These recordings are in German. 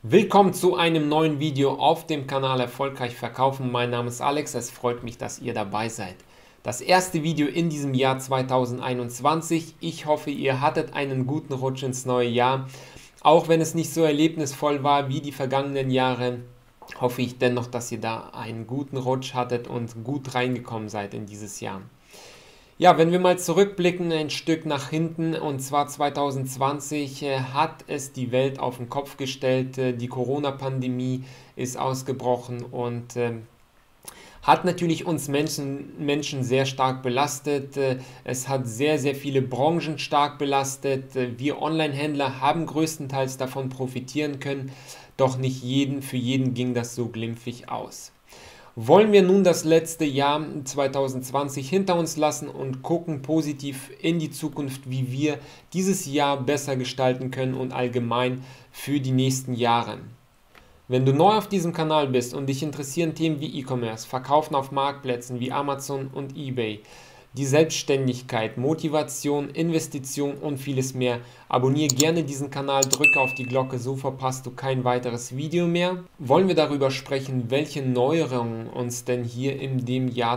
Willkommen zu einem neuen Video auf dem Kanal Erfolgreich Verkaufen. Mein Name ist Alex, es freut mich, dass ihr dabei seid. Das erste Video in diesem Jahr 2021. Ich hoffe, ihr hattet einen guten Rutsch ins neue Jahr. Auch wenn es nicht so erlebnisvoll war wie die vergangenen Jahre, hoffe ich dennoch, dass ihr da einen guten Rutsch hattet und gut reingekommen seid in dieses Jahr. Ja, wenn wir mal zurückblicken, ein Stück nach hinten, und zwar 2020 hat es die Welt auf den Kopf gestellt. Die Corona-Pandemie ist ausgebrochen und hat natürlich uns Menschen sehr stark belastet. Es hat sehr, sehr viele Branchen stark belastet. Wir Online-Händler haben größtenteils davon profitieren können, doch nicht für jeden ging das so glimpflich aus. Wollen wir nun das letzte Jahr 2020 hinter uns lassen und gucken positiv in die Zukunft, wie wir dieses Jahr besser gestalten können und allgemein für die nächsten Jahre. Wenn du neu auf diesem Kanal bist und dich interessieren Themen wie E-Commerce, Verkaufen auf Marktplätzen wie Amazon und eBay, die Selbstständigkeit, Motivation, Investition und vieles mehr, abonniere gerne diesen Kanal, drücke auf die Glocke, so verpasst du kein weiteres Video mehr. Wollen wir darüber sprechen, welche Neuerungen uns denn hier in dem Jahr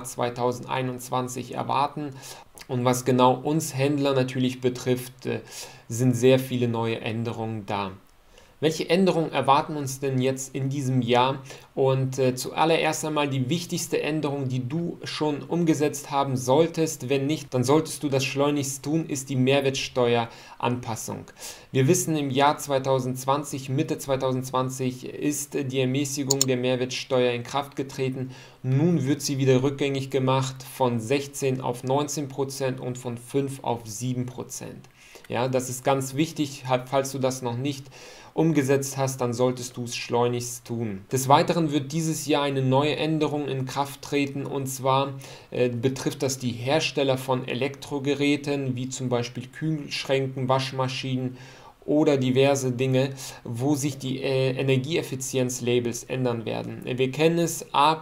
2021 erwarten? Und was genau uns Händler natürlich betrifft, sind sehr viele neue Änderungen da. Welche Änderungen erwarten uns denn jetzt in diesem Jahr? Und zuallererst einmal die wichtigste Änderung, die du schon umgesetzt haben solltest. Wenn nicht, dann solltest du das schleunigst tun, ist die Mehrwertsteueranpassung. Wir wissen, im Jahr 2020, Mitte 2020, ist die Ermäßigung der Mehrwertsteuer in Kraft getreten. Nun wird sie wieder rückgängig gemacht von 16 auf 19% und von 5 auf 7%. Ja, das ist ganz wichtig, falls du das noch nicht umgesetzt hast, dann solltest du es schleunigst tun. Des Weiteren wird dieses Jahr eine neue Änderung in Kraft treten, und zwar betrifft das die Hersteller von Elektrogeräten, wie zum Beispiel Kühlschränken, Waschmaschinen oder diverse Dinge, wo sich die Energieeffizienzlabels ändern werden. Wir kennen es, A++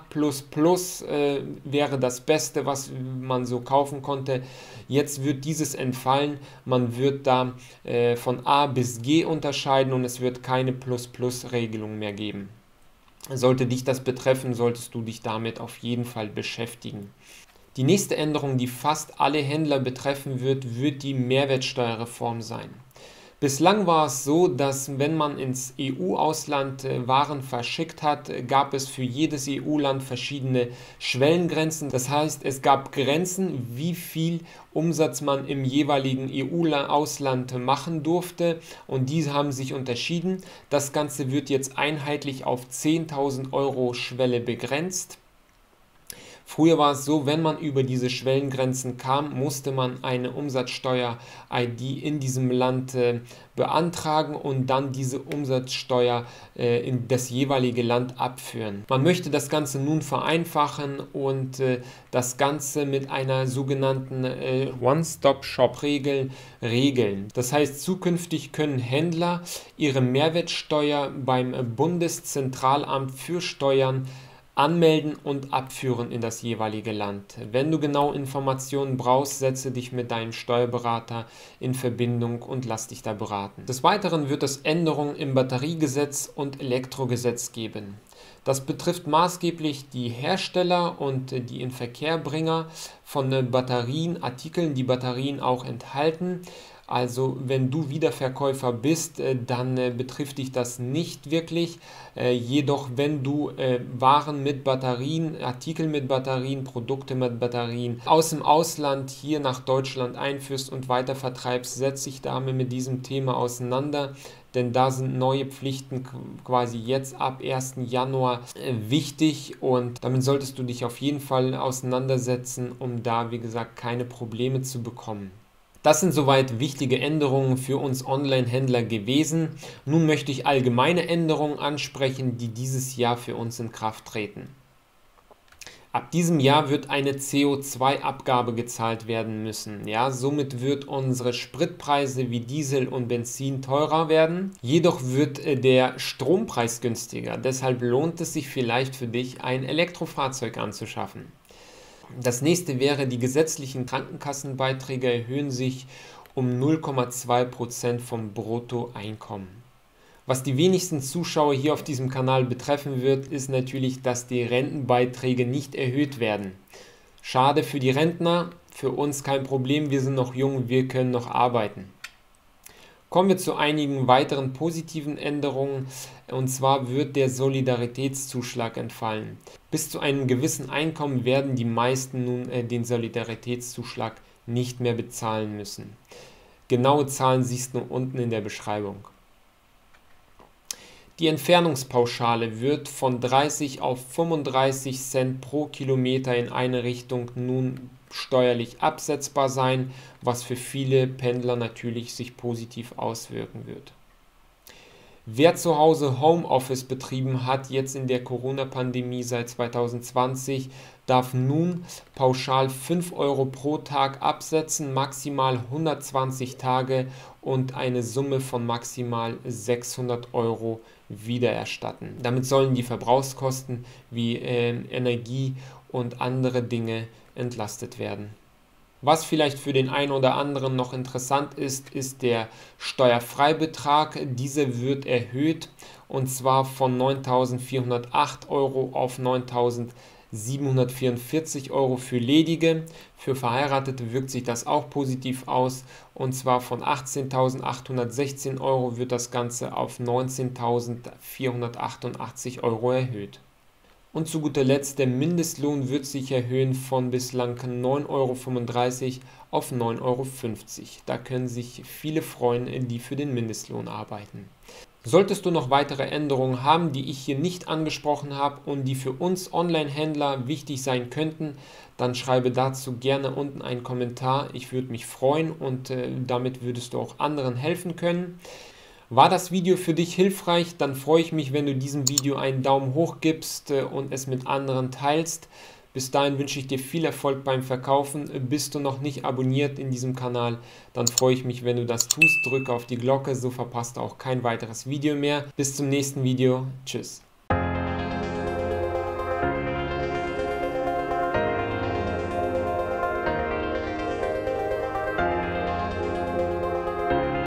wäre das Beste, was man so kaufen konnte. Jetzt wird dieses entfallen. Man wird da von A bis G unterscheiden und es wird keine Plus-Plus-Regelung mehr geben. Sollte dich das betreffen, solltest du dich damit auf jeden Fall beschäftigen. Die nächste Änderung, die fast alle Händler betreffen wird die Mehrwertsteuerreform sein. Bislang war es so, dass wenn man ins EU-Ausland Waren verschickt hat, gab es für jedes EU-Land verschiedene Schwellengrenzen. Das heißt, es gab Grenzen, wie viel Umsatz man im jeweiligen EU-Ausland machen durfte, und diese haben sich unterschieden. Das Ganze wird jetzt einheitlich auf 10.000 Euro Schwelle begrenzt. Früher war es so, wenn man über diese Schwellengrenzen kam, musste man eine Umsatzsteuer-ID in diesem Land beantragen und dann diese Umsatzsteuer in das jeweilige Land abführen. Man möchte das Ganze nun vereinfachen und das Ganze mit einer sogenannten One-Stop-Shop-Regel regeln. Das heißt, zukünftig können Händler ihre Mehrwertsteuer beim Bundeszentralamt für Steuern anmelden und abführen in das jeweilige Land. Wenn du genau Informationen brauchst, setze dich mit deinem Steuerberater in Verbindung und lass dich da beraten. Des Weiteren wird es Änderungen im Batteriegesetz und Elektrogesetz geben. Das betrifft maßgeblich die Hersteller und die Inverkehrbringer von Batterien, Artikeln, die Batterien auch enthalten. Also wenn du Wiederverkäufer bist, dann betrifft dich das nicht wirklich. Jedoch wenn du Waren mit Batterien, Artikel mit Batterien, Produkte mit Batterien aus dem Ausland hier nach Deutschland einführst und weiter vertreibst, setz dich damit mit diesem Thema auseinander. Denn da sind neue Pflichten quasi jetzt ab 1. Januar wichtig, und damit solltest du dich auf jeden Fall auseinandersetzen, um da, wie gesagt, keine Probleme zu bekommen. Das sind soweit wichtige Änderungen für uns Online-Händler gewesen. Nun möchte ich allgemeine Änderungen ansprechen, die dieses Jahr für uns in Kraft treten. Ab diesem Jahr wird eine CO2-Abgabe gezahlt werden müssen. Ja, somit wird unsere Spritpreise wie Diesel und Benzin teurer werden. Jedoch wird der Strompreis günstiger. Deshalb lohnt es sich vielleicht für dich, ein Elektrofahrzeug anzuschaffen. Das nächste wäre, die gesetzlichen Krankenkassenbeiträge erhöhen sich um 0,2% vom Bruttoeinkommen. Was die wenigsten Zuschauer hier auf diesem Kanal betreffen wird, ist natürlich, dass die Rentenbeiträge nicht erhöht werden. Schade für die Rentner, für uns kein Problem, wir sind noch jung, wir können noch arbeiten. Kommen wir zu einigen weiteren positiven Änderungen, und zwar wird der Solidaritätszuschlag entfallen. Bis zu einem gewissen Einkommen werden die meisten nun den Solidaritätszuschlag nicht mehr bezahlen müssen. Genaue Zahlen siehst du unten in der Beschreibung. Die Entfernungspauschale wird von 30 auf 35 Cent pro Kilometer in eine Richtung nun steuerlich absetzbar sein, was für viele Pendler natürlich sich positiv auswirken wird. Wer zu Hause Homeoffice betrieben hat, jetzt in der Corona-Pandemie seit 2020, darf nun pauschal 5 Euro pro Tag absetzen, maximal 120 Tage und eine Summe von maximal 600 Euro wiedererstatten. Damit sollen die Verbrauchskosten wie Energie und andere Dinge entlastet werden. Was vielleicht für den einen oder anderen noch interessant ist, ist der Steuerfreibetrag. Dieser wird erhöht, und zwar von 9.408 Euro auf 9.744 Euro für Ledige. Für Verheiratete wirkt sich das auch positiv aus, und zwar von 18.816 Euro wird das Ganze auf 19.488 Euro erhöht. Und zu guter Letzt, der Mindestlohn wird sich erhöhen von bislang 9,35 Euro auf 9,50 Euro. Da können sich viele freuen, die für den Mindestlohn arbeiten. Solltest du noch weitere Änderungen haben, die ich hier nicht angesprochen habe und die für uns Online-Händler wichtig sein könnten, dann schreibe dazu gerne unten einen Kommentar. Ich würde mich freuen, und damit würdest du auch anderen helfen können. War das Video für dich hilfreich? Dann freue ich mich, wenn du diesem Video einen Daumen hoch gibst und es mit anderen teilst. Bis dahin wünsche ich dir viel Erfolg beim Verkaufen. Bist du noch nicht abonniert in diesem Kanal, dann freue ich mich, wenn du das tust. Drücke auf die Glocke, so verpasst du auch kein weiteres Video mehr. Bis zum nächsten Video. Tschüss.